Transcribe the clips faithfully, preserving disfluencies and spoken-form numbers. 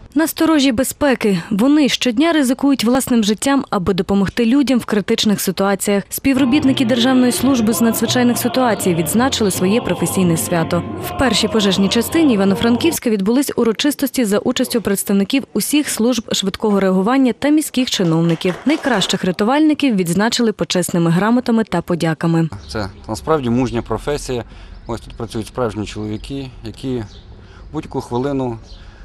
На сторожі безпеки. Вони щодня ризикують власним життям, аби допомогти людям в критичних ситуаціях. Співробітники Державної служби з надзвичайних ситуацій відзначили своє професійне свято. В першій пожежній частині Івано-Франківська відбулись урочистості за участю представників усіх служб швидкого реагування та міських чиновників. Найкращих рятувальників відзначили почесними грамотами та подяками. Це насправді мужня професія. Ось тут працюють справжні чоловіки, які будь-яку хвилину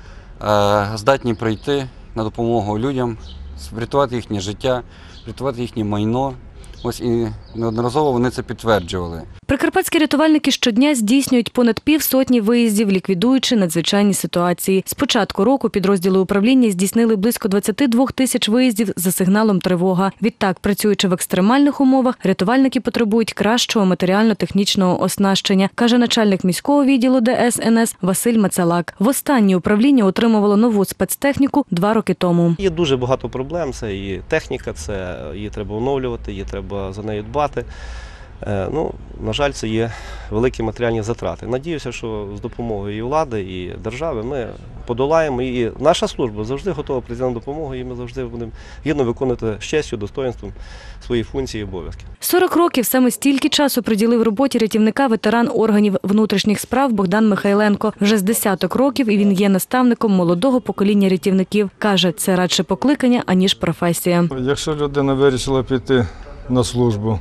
здатні прийти на допомогу людям, врятувати їхнє життя, врятувати їхнє майно. Ось і неодноразово вони це підтверджували. Прикарпатські рятувальники щодня здійснюють понад півсотні виїздів, ліквідуючи надзвичайні ситуації. З початку року підрозділи управління здійснили близько двадцять два тисяч виїздів за сигналом «Тривога». Відтак, працюючи в екстремальних умовах, рятувальники потребують кращого матеріально-технічного оснащення, каже начальник міського відділу Де Ес Ен Ес Василь Мацалак. Востаннє управління отримувало нову спецтехніку два роки тому. Є дуже багато проблем, це і техніка, це її треба оновлювати, її треба за нею дбати. Ну, на жаль, це є великі матеріальні затрати. Надіюся, що з допомогою і влади, і держави ми подолаємо. І наша служба завжди готова прийти на допомогу, і ми завжди будемо гідно виконувати з честю, достоїнством свої функції і обов'язки. сорок років саме стільки часу приділив роботі рятівника ветеран органів внутрішніх справ Богдан Михайленко. Вже з десяток років і він є наставником молодого покоління рятівників. Каже, це радше покликання, аніж професія. Якщо людина вирішила піти на службу,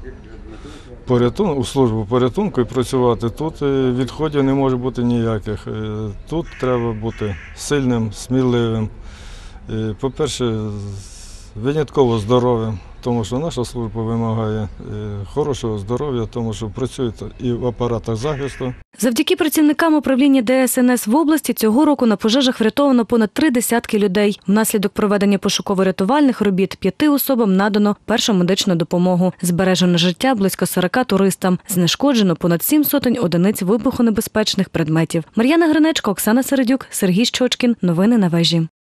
у службу порятунку і працювати, тут відходів не може бути ніяких. Тут треба бути сильним, сміливим, по-перше, винятково здоровим, тому що наша служба вимагає хорошого здоров'я, тому що працюють і в апаратах захисту. Завдяки працівникам управління Де Ес Ен Ес в області цього року на пожежах врятовано понад три десятки людей. Внаслідок проведення пошуково-рятувальних робіт п'яти особам надано першу медичну допомогу. Збережено життя близько сорока туристам. Знешкоджено понад сім сотень одиниць вибухонебезпечних предметів. Мар'яна Гринечко, Оксана Середюк, Сергій Щочкін. Новини на вежі.